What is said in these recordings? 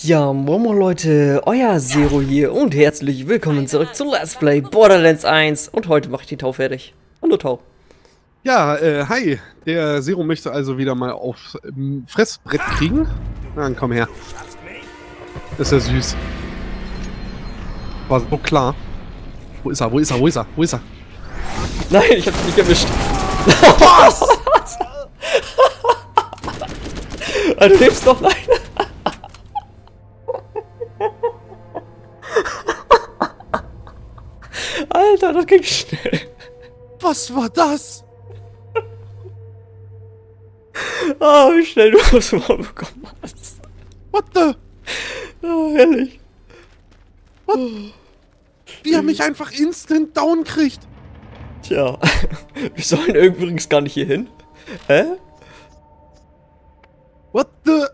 Ja, Momo Leute, euer Zero hier und herzlich willkommen zurück zu Let's Play Borderlands 1 und heute mache ich die Tau fertig. Hallo Tau. Ja, hi. Der Zero möchte also wieder mal auf Fressbrett kriegen. Na, dann komm her. Das ist ja süß. War so klar. Wo ist er? Wo ist er? Wo ist er? Wo ist er? Nein, ich hab's nicht erwischt. Was? Du lebst noch, nein. Alter, das ging schnell. Was war das? Ah, wie schnell du das mal bekommen hast. What the? Oh, herrlich. What? Wie er mich einfach instant down kriegt. Tja, wir sollen übrigens gar nicht hier hin. Hä? What the?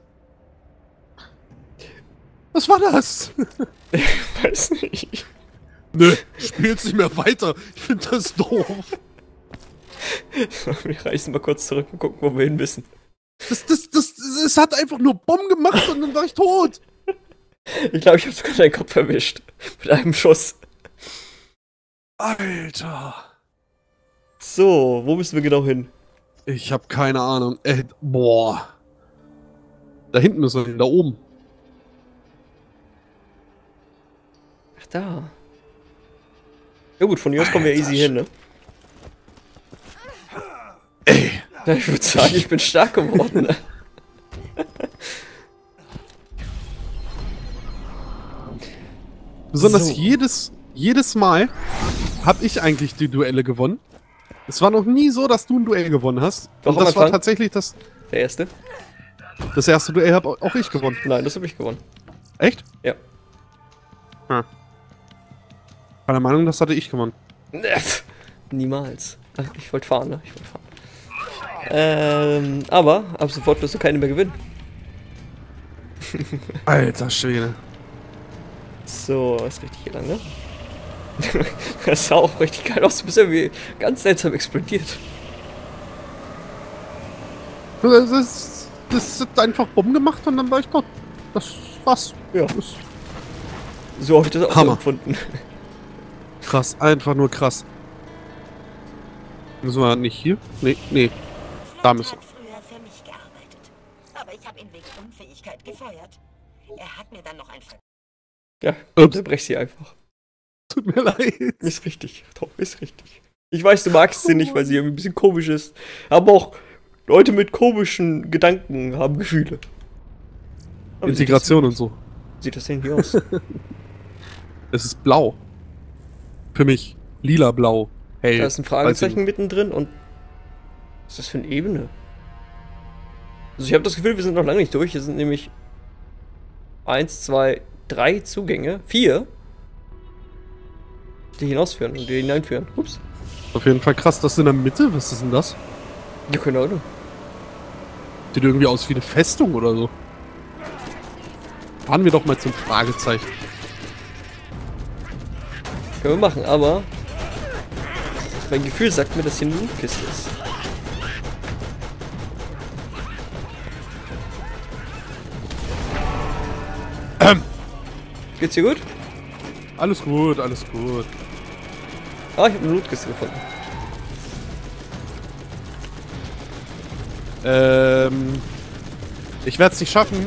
Was war das? Ich weiß nicht. Nö, spiel's nicht mehr weiter. Ich finde das doof. Wir reisen mal kurz zurück und gucken, wo wir hin müssen. Es hat einfach nur Bomben gemacht und dann war ich tot. Ich glaube, ich habe sogar deinen Kopf erwischt. Mit einem Schuss. Alter. So, wo müssen wir genau hin? Ich habe keine Ahnung. Boah. Da hinten müssen wir hin, da oben. Ach, da. Ja gut, von hier aus kommen wir easy hin, ne? Ey. Ja, ich würde sagen, ich bin stark geworden, ne? Besonders So. jedes Mal habe ich eigentlich die Duelle gewonnen. Es war noch nie so, dass du ein Duell gewonnen hast. Doch, Und am das war Anfang. tatsächlich das Der erste? Duell habe auch ich gewonnen. Nein, das habe ich gewonnen. Echt? Ja. Hm. War der Meinung, das hatte ich gewonnen. Niemals. Ach, ich wollte fahren, ne? Ich wollte fahren. Aber ab sofort wirst du keine mehr gewinnen. Alter Schwede. So, ist richtig hier lang, ne? Das sah auch richtig geil aus. Du bist irgendwie ganz seltsam explodiert. Das hat einfach Bomben gemacht und dann war ich tot. Das war's. Ja. Das So habe ich das auch Hammer. empfunden. krass, einfach nur krass. Müssen wir nicht hier? Nee. Da müssen Er wir. hat früher für mich gearbeitet. Aber ich habe ihn wegen Unfähigkeit gefeuert. Er hat mir dann noch ein Ja, Ups. unterbrech sie einfach. Tut mir leid. Ist richtig. Top, ist richtig. Ich weiß, du magst sie nicht, weil sie irgendwie ein bisschen komisch ist. Aber auch Leute mit komischen Gedanken haben Gefühle. Aber Integration und so. Sieht das denn hier aus? Es ist blau. Für mich. Lila-blau. Hell. Da ist ein Fragezeichen mittendrin und was ist das für eine Ebene? Also ich habe das Gefühl, wir sind noch lange nicht durch. Hier sind nämlich 1, 2, 3 Zugänge. 4. Die hinausführen und die hineinführen. Ups. Auf jeden Fall krass. Das in der Mitte? Was ist denn das? Ja, keine Ahnung. Sieht irgendwie aus wie eine Festung oder so. Fahren wir doch mal zum Fragezeichen. Können wir machen, aber mein Gefühl sagt mir, dass hier eine Lootkiste ist. Geht's dir gut? Alles gut, alles gut. Ah, ich habe eine Lootkiste gefunden. Ich werde es nicht schaffen.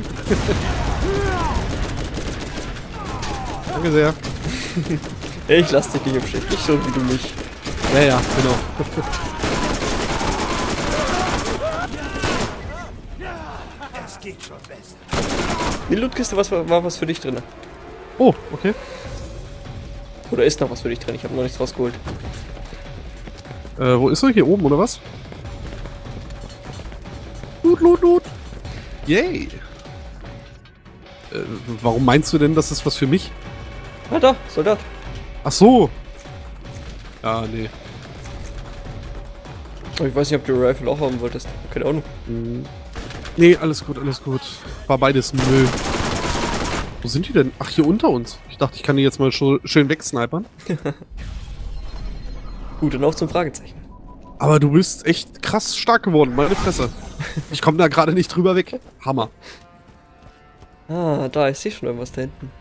Danke sehr. Ich lass dich nicht im Stich, nicht so wie du mich. Ja, genau. Die Lootkiste war was für dich drin. Oh, okay. Oder ist noch was für dich drin? Ich habe noch nichts rausgeholt. Wo ist er? Hier oben, oder was? Loot. Yay. Warum meinst du denn, das ist was für mich? Ah, da, Soldat. Ach so. Ja, nee. Aber ich weiß nicht, ob du Rifle auch haben wolltest. Keine Ahnung. Nee, alles gut, alles gut. War beides Müll. Wo sind die denn? Ach, hier unter uns. Ich dachte, ich kann die jetzt mal schön wegsnipern. Gut, dann auf zum Fragezeichen. Aber du bist echt krass stark geworden, meine Fresse. Ich komme da gerade nicht drüber weg. Hammer. Ah, da, ich sehe schon irgendwas da hinten.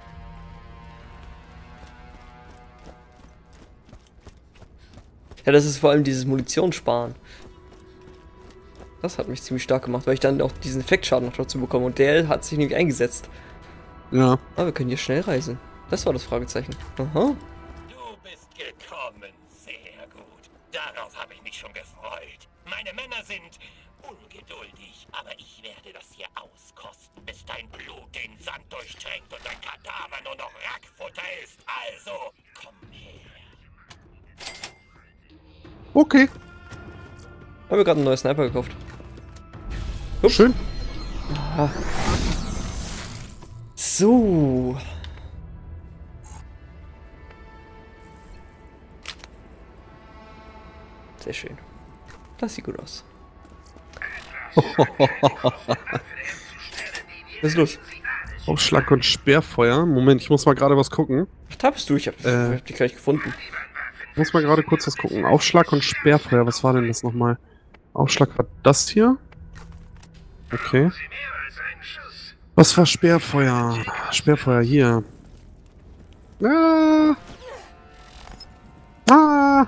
Ja, das ist vor allem dieses Munitionssparen. Das hat mich ziemlich stark gemacht, weil ich dann auch diesen Effektschaden noch dazu bekomme. Und der hat sich nämlich eingesetzt. Ja. Aber wir können hier schnell reisen. Das war das Fragezeichen. Aha. Du bist gekommen. Sehr gut. Darauf habe ich mich schon gefreut. Meine Männer sind ungeduldig, aber ich werde das hier auskosten, bis dein Blut den Sand durchtränkt und dein Kadaver nur noch Rackfutter ist. Also, komm her. Okay. Haben wir gerade einen neuen Sniper gekauft. Schön. So. Sehr schön. Das sieht gut aus. Was ist los? Aufschlag und Sperrfeuer. Moment, ich muss mal gerade was gucken. Ach, da bist du. Ich hab dich gleich gefunden. Ich muss mal gerade kurz was gucken. Aufschlag und Sperrfeuer. Was war denn das nochmal? Aufschlag war das hier. Okay. Was war Sperrfeuer? Sperrfeuer hier. Ah. Ah.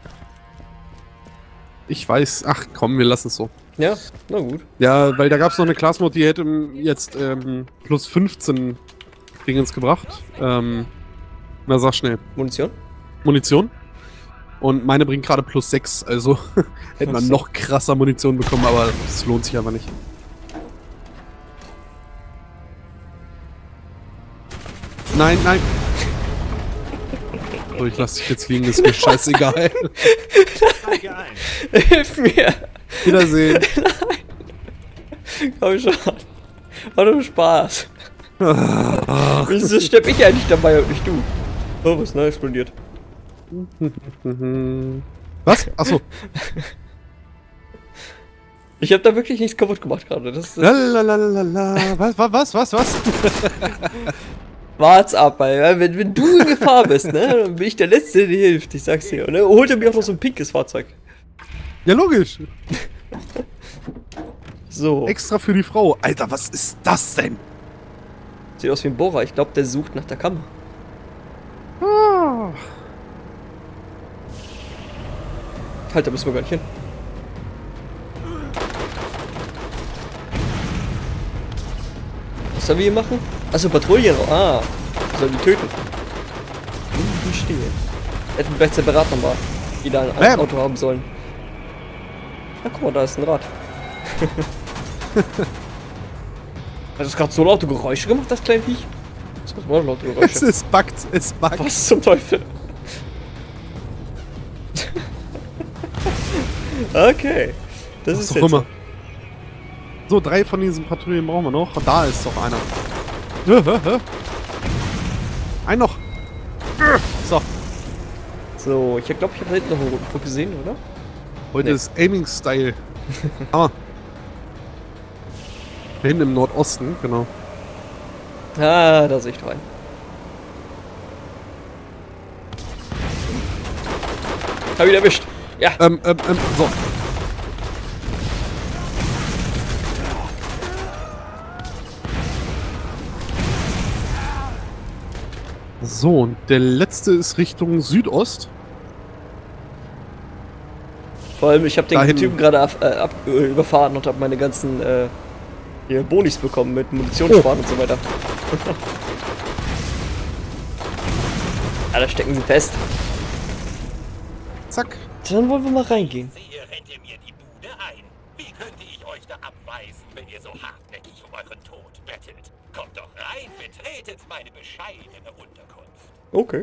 Ich weiß. Ach komm, wir lassen es so. Ja, na gut. Ja, weil da gab es noch eine Class Mode, die hätte jetzt plus 15 Dingens gebracht. Na sag schnell. Munition? Munition. Und meine bringt gerade plus 6, also hätte man noch krasser Munition bekommen, aber das lohnt sich aber nicht. Nein, nein. So, ich lasse dich jetzt liegen, ist mir scheißegal. Hilf mir! Wiedersehen. Komm schon. War doch Spaß. Wieso stepp ich eigentlich dabei und nicht du? Oh, was ist neu explodiert? Was? Achso. Ich habe da wirklich nichts kaputt gemacht gerade. Lalalala. Was? Wart's ab, weil wenn du in Gefahr bist, ne, dann bin ich der Letzte, der dir hilft. Ich sag's dir. Und dann holt er mir auch noch so ein pinkes Fahrzeug. Ja, logisch. So. Extra für die Frau. Alter, was ist das denn? Sieht aus wie ein Bohrer. Ich glaube, der sucht nach der Kammer. Ah. Halt, da müssen wir gar nicht hin. Was sollen wir hier machen? Achso, Patrouillen. Ah, sollen die töten? Verstehe. Hätten vielleicht separat nochmal wieder ein Auto haben sollen. Na guck mal, da ist ein Rad. Hat das gerade so laute Geräusche gemacht, das kleine Viech? Das macht mal laute Geräusche. Es buggt. Was zum Teufel? Okay. Das ist jetzt. So, 3 von diesen Patrouillen brauchen wir noch. Da ist doch einer. Ein noch. So. So, ich glaube, ich habe da hinten noch einen roten Punkt gesehen, oder? Heute ist Aiming-Style. Hammer. Da hinten im Nordosten, genau. Ah, da sehe ich rein. Hab ihn erwischt. Ja. So. So, und der letzte ist Richtung Südost. Vor allem, ich habe den Dahin. Typen gerade überfahren und habe meine ganzen hier Bonis bekommen mit Munitionssparen und so weiter. Ja, da stecken sie fest. Zack. Dann wollen wir mal reingehen. Sehe, rennt ihr mir die Bude ein. Wie könnte ich euch da abweisen, wenn ihr so hartnäckig um euren Tod bettelt? Kommt doch rein, betretet meine bescheidene Unterkunft. Okay.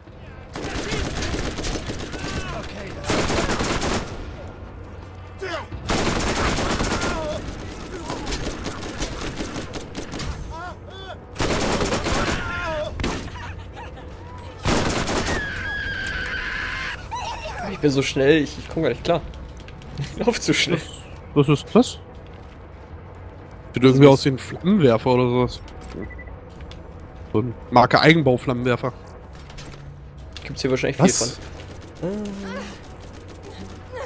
Ich bin so schnell, ich komme gar nicht klar. Ich lauf zu schnell. Was ist das? Sieht irgendwie aus wie ein Flammenwerfer oder sowas. So ein Marke Eigenbau-Flammenwerfer. Gibt's hier wahrscheinlich viel von. Was?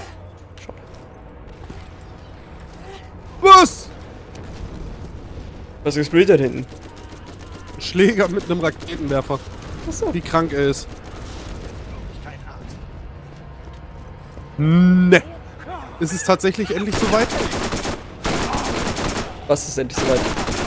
Schau. Was? Was explodiert da hinten? Schläger mit einem Raketenwerfer. Achso. Wie krank er ist. Ne. Ist es tatsächlich endlich soweit? Was ist endlich soweit?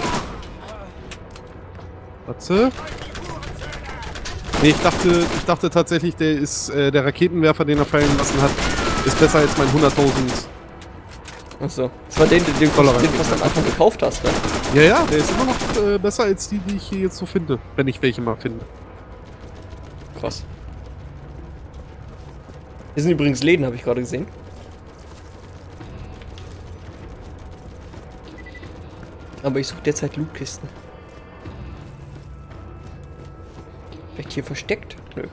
Warte. Nee, ich dachte tatsächlich, der Raketenwerfer, den er fallen lassen hat, ist besser als mein 100.000. Achso. Das war den du am Anfang gekauft hast, ne? Ja, der ist immer noch besser als die ich hier jetzt so finde. Wenn ich welche mal finde. Krass. Hier sind übrigens Läden, habe ich gerade gesehen. Aber ich suche derzeit Lootkisten. Vielleicht hier versteckt? Nö.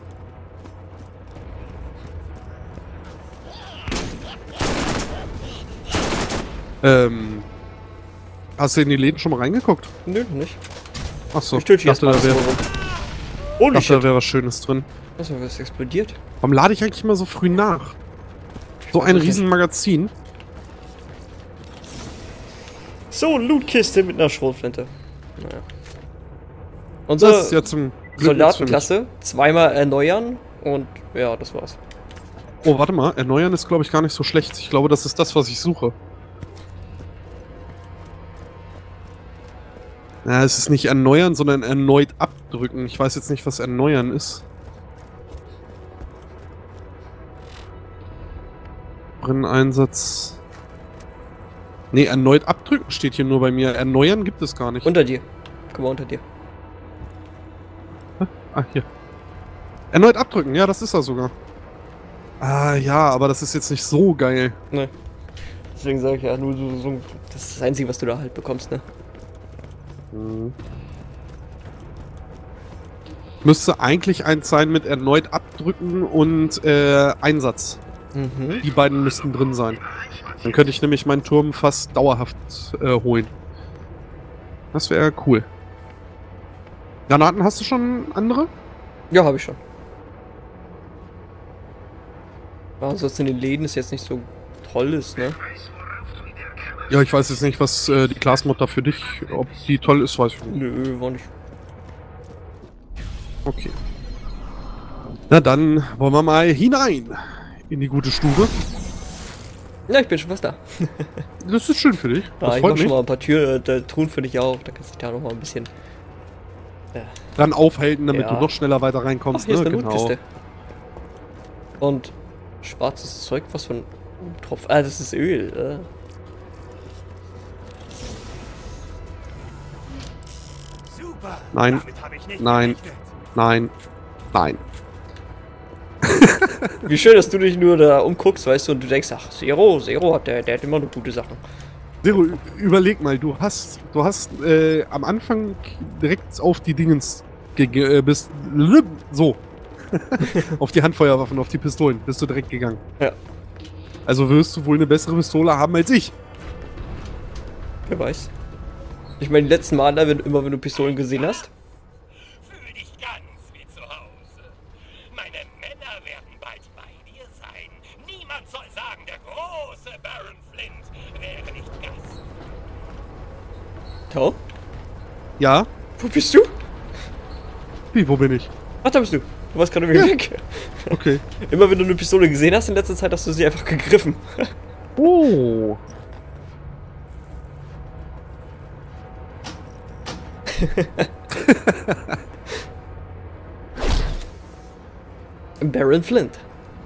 Hast du in die Läden schon mal reingeguckt? Nö, noch nicht. Achso, Ich dachte, da wäre Holy wär was Schönes drin. Was ist explodiert? Warum lade ich eigentlich immer so früh nach? So ein Riesenmagazin. So, Lootkiste mit einer Schrotflinte. Naja. Das Unsere ist ja zum Glück Soldatenklasse zweimal erneuern und ja, das war's. Oh, warte mal. Erneuern ist, glaube ich, gar nicht so schlecht. Ich glaube, das ist das, was ich suche. Ja, es ist nicht erneuern, sondern erneut abdrücken. Ich weiß jetzt nicht, was erneuern ist. Brenneinsatz. Nee, erneut abdrücken steht hier nur bei mir. Erneuern gibt es gar nicht. Unter dir. Guck mal, unter dir. Ah, hier. Erneut abdrücken, ja, das ist er sogar. Ah, ja, aber das ist jetzt nicht so geil. Ne. Deswegen sage ich ja, nur so, das ist das Einzige, was du da halt bekommst, ne? Müsste eigentlich eins sein mit erneut abdrücken und Einsatz. Mhm. Die beiden müssten drin sein. Dann könnte ich nämlich meinen Turm fast dauerhaft holen. Das wäre cool. Granaten hast du schon andere? Ja, habe ich schon. Aber ansonsten in den Läden ist jetzt nicht so toll ist, ne? Ja, ich weiß jetzt nicht, was die Classmod da für dich, ob die toll ist, weiß ich nicht. Nö, war nicht. Okay. Na dann wollen wir mal hinein in die gute Stube. Ja, ich bin schon fast da. Das ist schön für dich. Ja, Das ich freut mach schon mich. mal ein paar Truhen für dich auf, da kannst du dich da noch mal ein bisschen... Dann aufhalten, damit Ja. du noch schneller weiter Ach, reinkommst. hier ist eine Genau. Lootkiste. Und schwarzes Zeug, was von Tropf... Ah, das ist Öl. Super. Nein, Damit habe ich nicht nein, gerechnet. nein, nein. Wie schön, dass du dich nur da umguckst, weißt du, und du denkst, ach, Zero der hat immer nur gute Sachen. Zero, überleg mal, du hast am Anfang direkt auf die Dingens bist so auf die Handfeuerwaffen, auf die Pistolen bist du direkt gegangen. Ja. Also wirst du wohl eine bessere Pistole haben als ich. Wer weiß. Ich meine, die letzten Male, wenn du Pistolen gesehen hast. Fühl dich ganz wie zu Hause. Meine Männer werden bald bei dir sein. Niemand soll sagen, der große Baron Flint wäre nicht Gast. Tau? Ja? Wo bist du? Wie, wo bin ich? Ach, da bist du. Du warst gerade wieder weg. Okay. Immer wenn du eine Pistole gesehen hast in letzter Zeit, hast du sie einfach gegriffen. Oh. Baron Flint.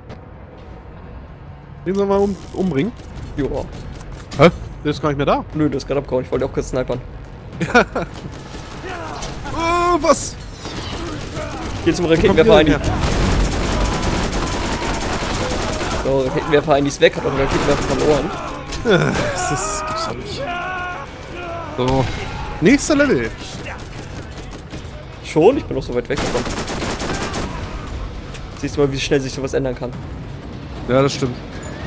Den sollen wir umbringen? Joa. Hä? Der ist gar nicht mehr da. Nö, das ist gerade abgehauen. Ich wollte auch kurz snipern. Oh, was? Geh zum Wo kommt Raketenwerfer ein. ihr denn her? So, Raketenwerfer ein, die ist weg, hat auch einen Raketenwerfer verloren. Das gibt's doch nicht. So. Nächster Level. Schon? Ich bin noch so weit weg davon. Siehst du mal, wie schnell sich sowas ändern kann. Ja, das stimmt.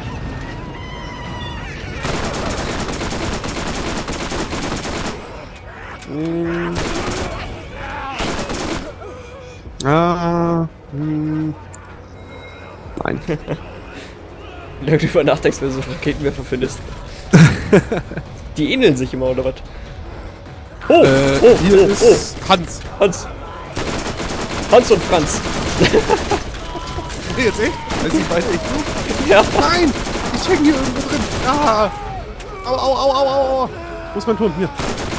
Nein. Wenn du drüber nachdenkst, wenn du so Raketenwerfer findest. Die ähneln sich immer, oder was? Hier ist Hans. Hans und Franz. Jetzt echt? Ist die beide echt gut? Ja. Nein! Ich hänge hier irgendwo drin. Ah! Au. Wo ist mein Turm? Hier.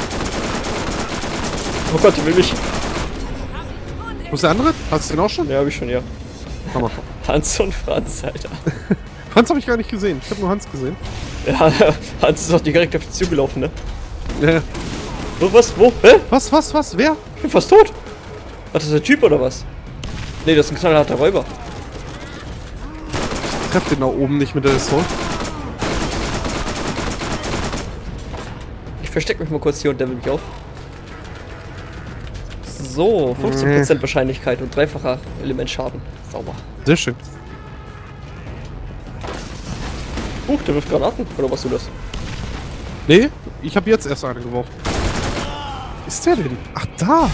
Oh Gott, der will mich. Wo ist der andere? Hast du den auch schon? Ja, hab ich schon, ja. Hammer. Hans und Franz, Alter. Hans habe ich gar nicht gesehen. Ich habe nur Hans gesehen. Ja, Hans ist doch direkt auf die zugelaufen, ne? Ja. Oh, was? Wo? Hä? Was? Wer? Ich bin fast tot. War das der Typ oder was? Nee, das ist ein knallharter Räuber. Ich treff den da oben nicht mit der Assault. Ich versteck mich mal kurz hier und der will mich auf. So, 15% Wahrscheinlichkeit und dreifacher Elementschaden. Sauber. Sehr schön. Der wirft Granaten. Oder warst du das? Nee, ich habe jetzt erst eine geworfen. Ist der denn? Ach, da!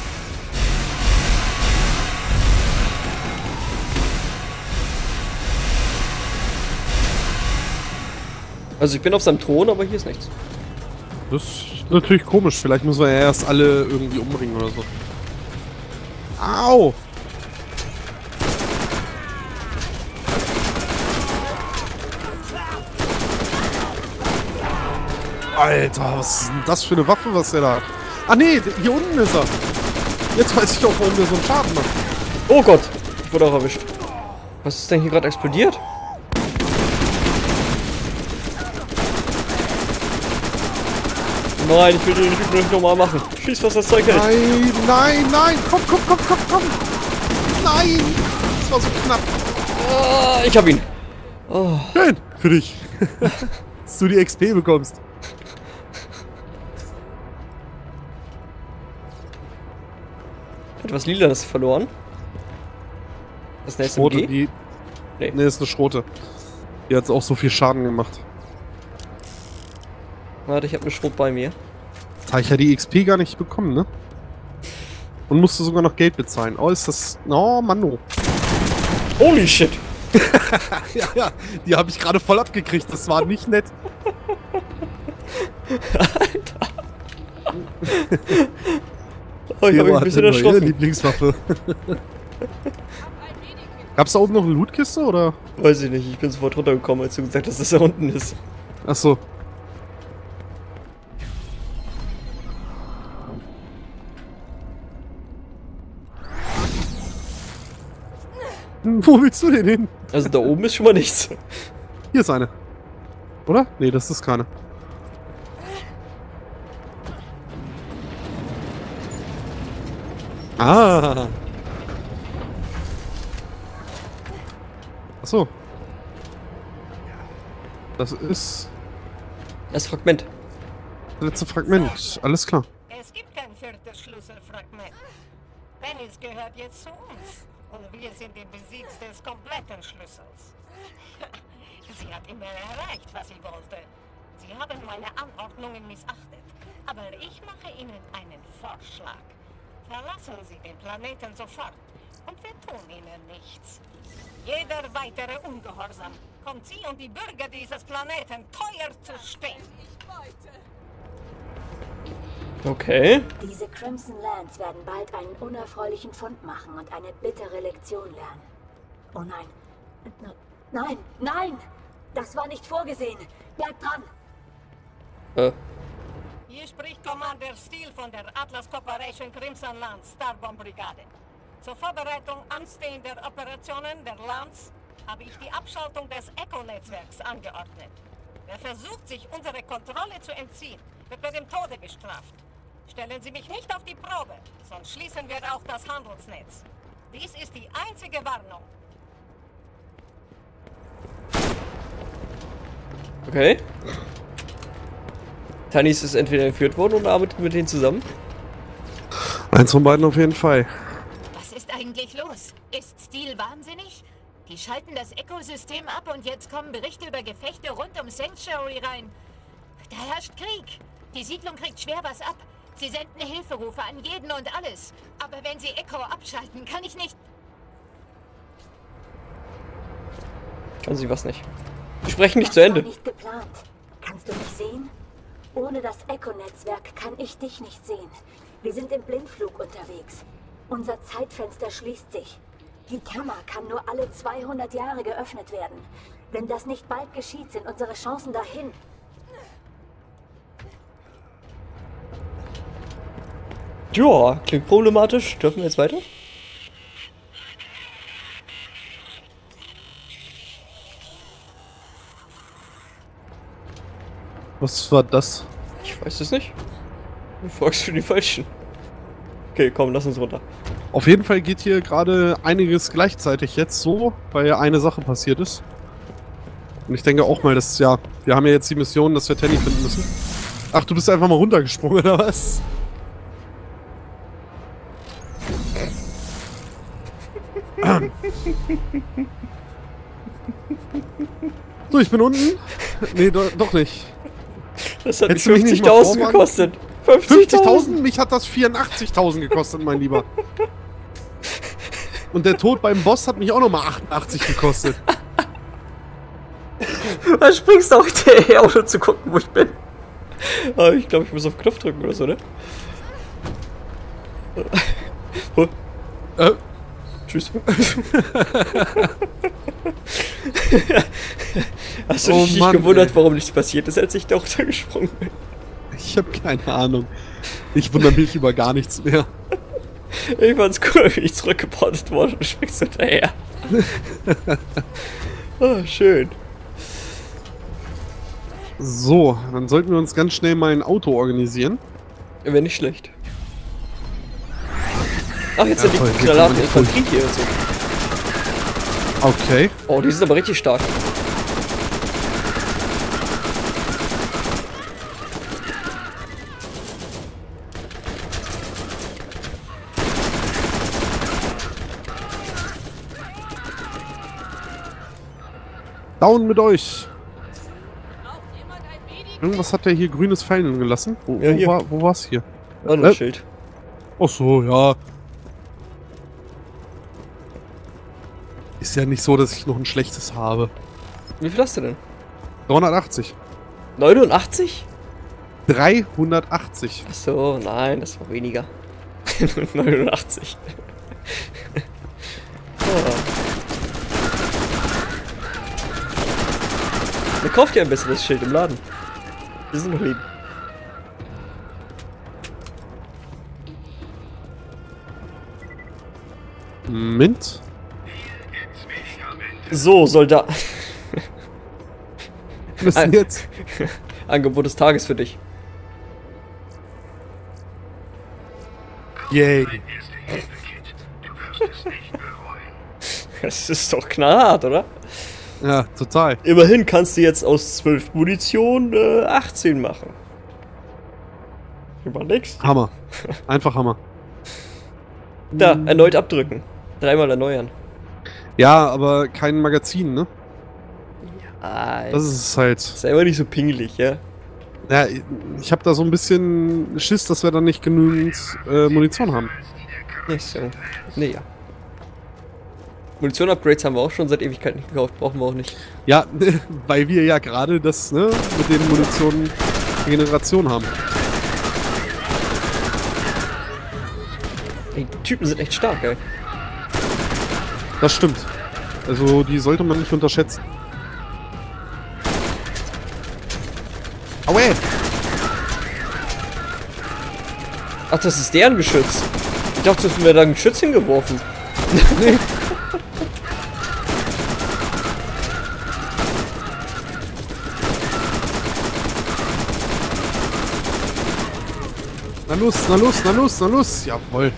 Also ich bin auf seinem Thron, aber hier ist nichts. Das ist natürlich komisch. Vielleicht müssen wir ja erst alle irgendwie umbringen oder so. Au! Alter, was ist denn das für eine Waffe, was der da hat? Ah nee, hier unten ist er. Jetzt weiß ich auch, warum der so einen Schaden macht. Oh Gott, ich wurde auch erwischt. Was ist denn hier gerade explodiert? Nein, ich will den Typen nicht nochmal machen. Schieß, was das Zeug hält. Nein! Komm! Nein! Das war so knapp. Ah, ich hab ihn. Oh. Schön, für dich. Dass du die XP bekommst. Etwas Lilanes verloren. Das ist eine Schrote, SMG? Nee, ist eine Schrote. Die hat auch so viel Schaden gemacht. Warte, ich habe eine Schrot bei mir. Jetzt habe ich ja die XP gar nicht bekommen, ne? Und musste sogar noch Geld bezahlen. Oh, ist das... Oh, Mann. Holy shit! Ja, die habe ich gerade voll abgekriegt. Das war nicht nett. Alter! Oh, ich hab mich ein bisschen erschrocken. Lieblingswaffe. Gab's da oben noch eine Lootkiste, oder? Weiß ich nicht, ich bin sofort runtergekommen, als du gesagt hast, dass das da unten ist. Ach so. Wo willst du denn hin? Also da oben ist schon mal nichts. Hier ist eine. Oder? Nee, das ist keine. Ah. Achso. Das ist Das Fragment. Das letzte Fragment. Alles klar. Es gibt kein viertes Schlüsselfragment. Dennis gehört jetzt zu uns. Und wir sind im Besitz des kompletten Schlüssels. Sie hat immer erreicht, was sie wollte. Sie haben meine Anordnungen missachtet. Aber ich mache Ihnen einen Vorschlag. Verlassen Sie den Planeten sofort. Und wir tun Ihnen nichts. Jeder weitere Ungehorsam kommt Sie und die Bürger dieses Planeten teuer zu stehen. Okay. Diese Crimson Lands werden bald einen unerfreulichen Fund machen und eine bittere Lektion lernen. Oh nein. Nein, nein! Das war nicht vorgesehen. Bleib dran! Hier spricht Commander Steele von der Atlas Corporation Crimson Lands Starbomb Brigade. Zur Vorbereitung anstehender Operationen der Lands habe ich die Abschaltung des Echo-Netzwerks angeordnet. Wer versucht, sich unsere Kontrolle zu entziehen, wird mit dem Tode bestraft. Stellen Sie mich nicht auf die Probe, sonst schließen wir auch das Handelsnetz. Dies ist die einzige Warnung. Okay. Tanis ist entweder entführt worden oder arbeitet mit denen zusammen. Eins von beiden auf jeden Fall. Was ist eigentlich los? Ist Steele wahnsinnig? Die schalten das Echo-System ab und jetzt kommen Berichte über Gefechte rund um Sanctuary rein. Da herrscht Krieg. Die Siedlung kriegt schwer was ab. Sie senden Hilferufe an jeden und alles. Aber wenn sie Echo abschalten, kann ich nicht... Kann sie was nicht. Wir sprechen nicht zu Ende. Das war nicht geplant. Kannst du mich sehen? Ohne das Echo-Netzwerk kann ich dich nicht sehen. Wir sind im Blindflug unterwegs. Unser Zeitfenster schließt sich. Die Kammer kann nur alle 200 Jahre geöffnet werden. Wenn das nicht bald geschieht, sind unsere Chancen dahin. Ja, klingt problematisch. Dürfen wir jetzt weiter? Was war das? Ich weiß es nicht. Du fragst für die Falschen. Okay, komm, lass uns runter. Auf jeden Fall geht hier gerade einiges gleichzeitig jetzt so, weil ja eine Sache passiert ist. Und ich denke auch mal, dass, ja, wir haben ja jetzt die Mission, dass wir Tenny finden müssen. Ach, du bist einfach mal runtergesprungen, oder was? So, ich bin unten. Nee, doch nicht. Das hat Hättest du mich nicht mal 50.000 gekostet. 50.000? Mich hat das 84.000 gekostet, mein Lieber. Und der Tod beim Boss hat mich auch nochmal 88 gekostet. Da springst du auch hinterher, ohne zu gucken, wo ich bin. Aber ich glaube, ich muss auf Knopf drücken oder so, ne? Tschüss. Hast du dich nicht gewundert, warum nichts passiert ist, als ich da runtergesprungen bin? Ich habe keine Ahnung. Ich wundere mich über gar nichts mehr. Ich fand's cool, wie ich zurückgeportet wurde und du springst hinterher. Oh, schön. So, dann sollten wir uns ganz schnell mal ein Auto organisieren. Wäre nicht schlecht. Ach, jetzt sind die Granaten Infanterie hier und so. Okay. Oh, die sind aber richtig stark. Down mit euch! Irgendwas hat der hier grünes Pfeilen gelassen. Wo war's hier? Oh, ein Schild. Ach so, ja. Ist ja nicht so, dass ich noch ein schlechtes habe. Wie viel hast du denn? 380. 89? 380. Ach so, nein, das war weniger. 89. Oh. Ihr kauft ja ein besseres Schild im Laden. Wir sind noch lieb. Mint? So, Soldat. Was denn jetzt? Angebot des Tages für dich. Yay. Das ist doch knallhart, oder? Ja, total. Immerhin kannst du jetzt aus 12 Munition 18 machen. Überlegst. Hammer. Einfach Hammer. Da, erneut abdrücken. 3-mal erneuern. Ja, aber kein Magazin, ne? Ja, Das ist es halt. ist ja immer nicht so pingelig, ja? Ja, ich habe da so ein bisschen Schiss, dass wir dann nicht genügend Munition haben. Nicht so. Nee, ja. Munition-Upgrades haben wir auch schon seit Ewigkeit nicht gekauft. Brauchen wir auch nicht. Ja, weil wir ja gerade das, ne, mit den Munition-Generation haben. Ey, die Typen sind echt stark, ey. Das stimmt. Also, die sollte man nicht unterschätzen. Aue! Ach, das ist deren Geschütz. Ich dachte, das wäre da ein Geschütz hingeworfen. Nee. Na los, na los, na los, na los. Jawohl.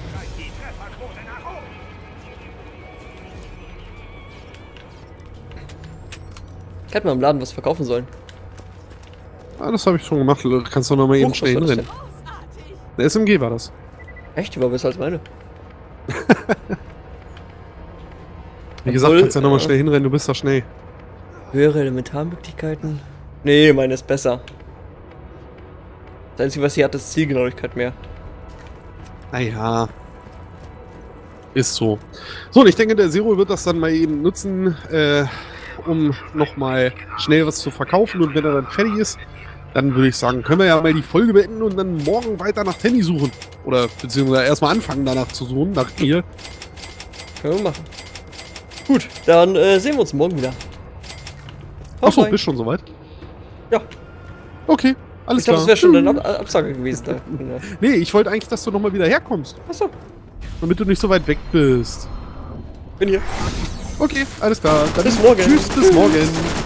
Ich hätte mal im Laden was verkaufen sollen. Ah, das habe ich schon gemacht. Kannst du noch mal eben schnell was war das hinrennen. Der SMG war das. Echt? Die war besser als meine. Wie gesagt, Obwohl, kannst ja noch mal schnell hinrennen. Du bist doch schnell. Höhere Elementarmöglichkeiten? Nee, meine ist besser. Das Einzige, was sie hat, ist Zielgenauigkeit mehr. Naja. Ist so. So, und ich denke, der Zero wird das dann mal eben nutzen, um nochmal schnell was zu verkaufen. Und wenn er dann fertig ist, Dann würde ich sagen, können wir ja mal die Folge beenden und dann morgen weiter nach Tanny suchen. Oder beziehungsweise erstmal anfangen danach zu suchen, nach ihr. Können wir machen. Gut, dann sehen wir uns morgen wieder. Achso, bist schon soweit? Ja. Okay, alles klar. Ich glaube, das wäre schon eine Absage gewesen. Da. Nee, ich wollte eigentlich, dass du nochmal wieder herkommst. Achso. Damit du nicht so weit weg bist. Bin hier. Okay, alles klar. Dann bis morgen. Tschüss, bis morgen.